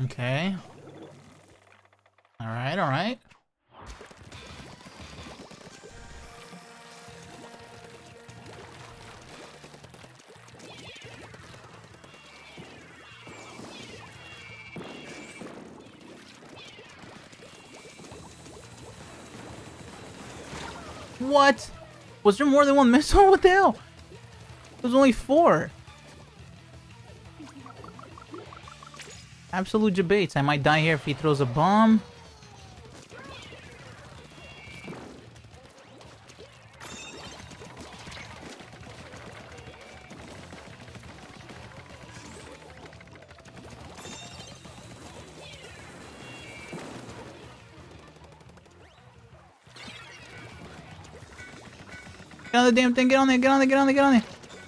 Okay. Alright, alright. What? Was there more than one missile? What the hell? There's only 4. Absolute debates. I might die here if he throws a bomb. Get on the damn thing, get on there, get on there, get on there, get on there.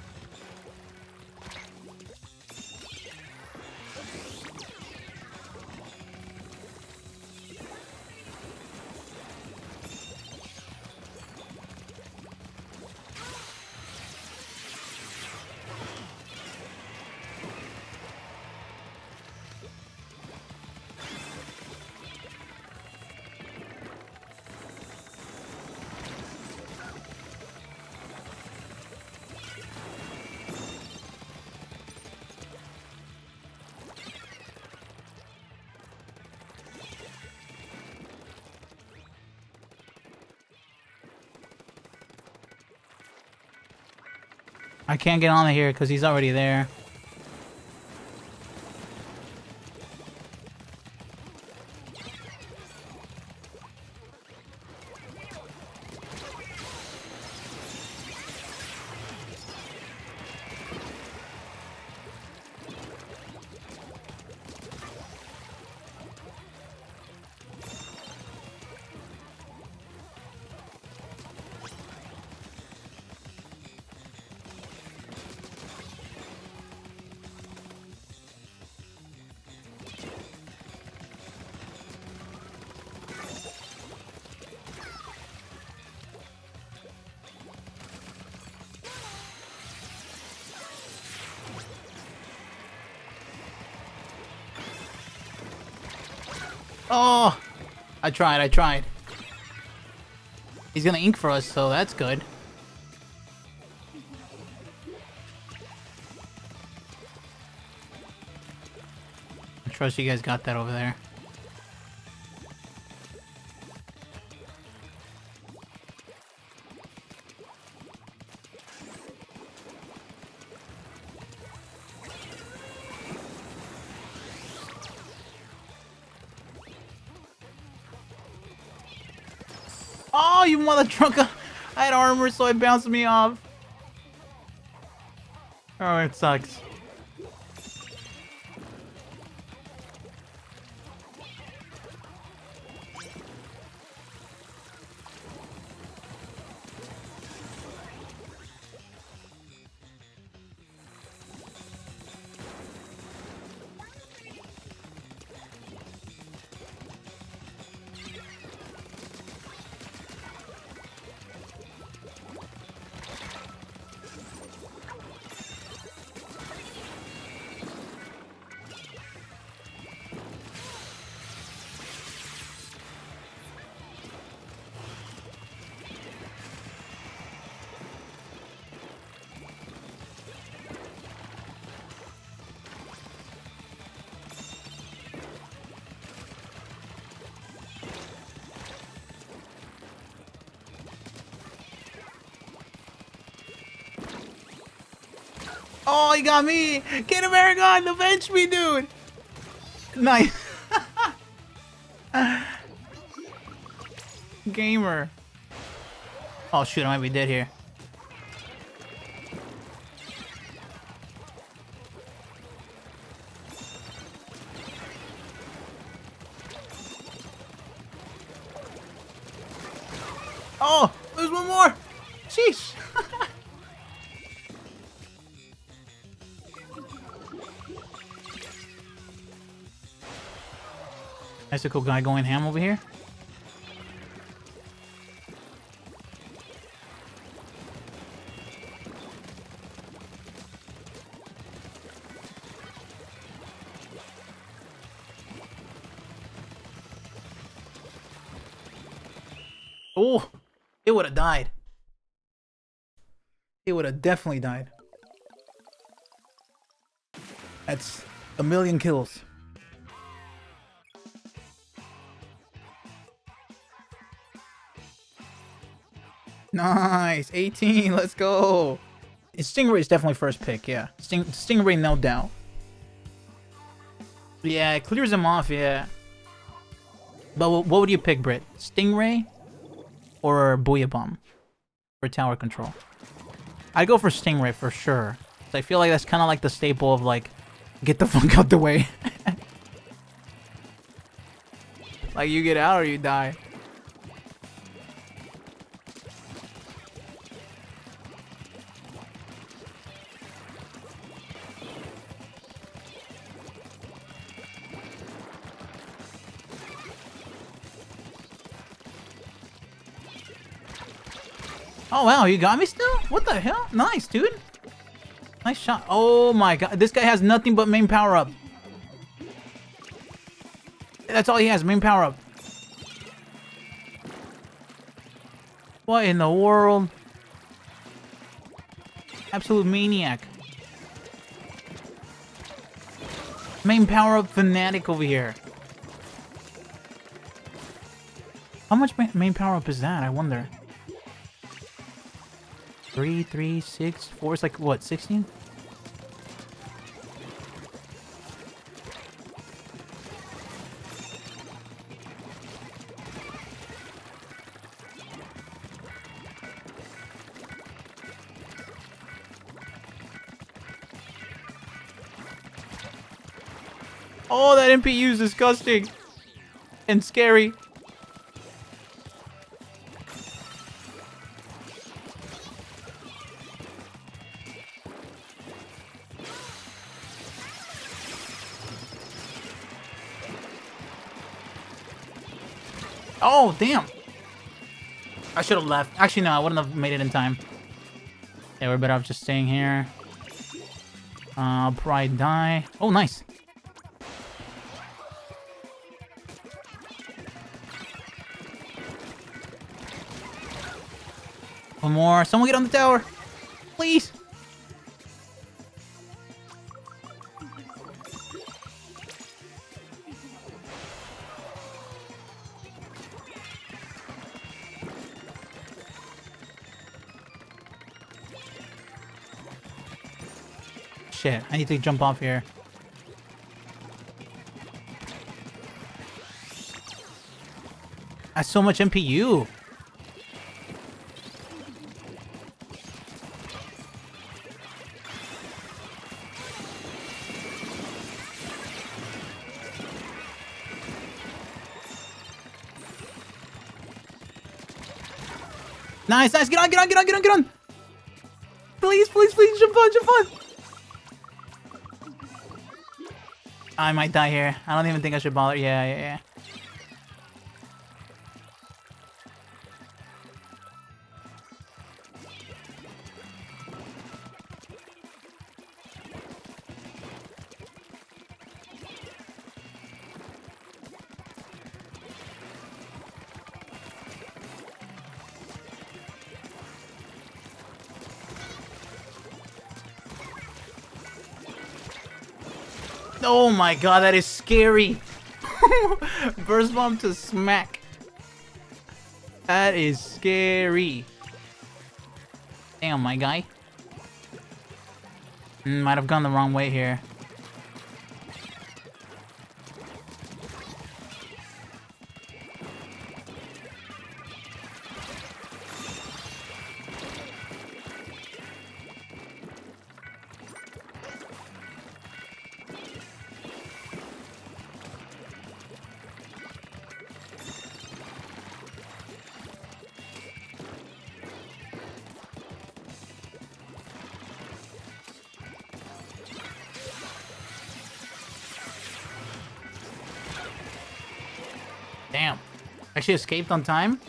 I can't get on here because he's already there. Oh! I tried, I tried. He's gonna ink for us, so that's good. I trust you guys got that over there. Oh, you mother trucker! I had armor, so it bounced me off. Oh, it sucks. Oh, he got me! Get him, Aragon! Avenge me, dude! Nice. Gamer. Oh shoot, I might be dead here. Oh, there's one more! Sheesh! That's a cool guy going ham over here. Oh, it would have died. It would have definitely died. That's a million kills. Nice, 18. Let's go. Stingray is definitely first pick. Yeah, Stingray, no doubt. Yeah, it clears him off. Yeah. But what would you pick, Britt? Stingray or Booyah Bomb for tower control? I'd go for Stingray for sure. I feel like that's kind of like the staple of like, get the fuck out the way. Like you get out or you die. Oh wow, you got me still? What the hell? Nice, dude. Nice shot. Oh my god, this guy has nothing but main power up. That's all he has, main power up. What in the world? Absolute maniac. Main power up fanatic over here. How much main power up is that? I wonder. 3, 3, 6, 4. It's like what, 16? Oh, that MPU is disgusting and scary. Oh, damn. I should have left. Actually, no, I wouldn't have made it in time. Yeah, we're better off just staying here. I'll probably die. Oh, nice. One more. Someone get on the tower. Please. Shit, I need to jump off here. That's so much MPU. Nice, nice, get on, get on, get on, get on, get on! Please, please, please, jump on, jump on! I might die here. I don't even think I should bother. Yeah, yeah, yeah. Oh my god, that is scary. Burst bomb to smack. That is scary. Damn, my guy. Might have gone the wrong way here. Damn. Actually escaped on time?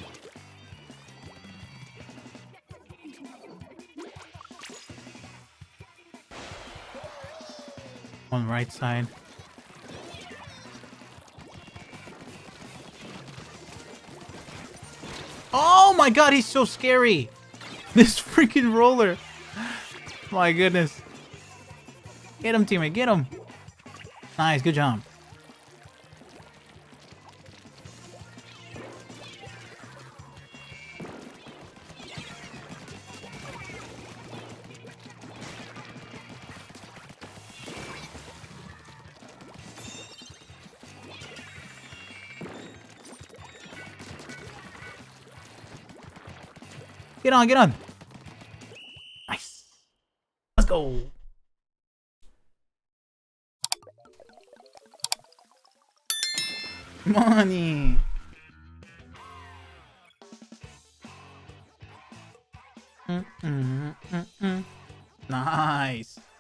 On the right side. Oh my god, he's so scary. This freaking roller. My goodness. Get him, teammate. Get him. Nice. Good job. Get on, get on. Nice. Let's go. Money. Nice.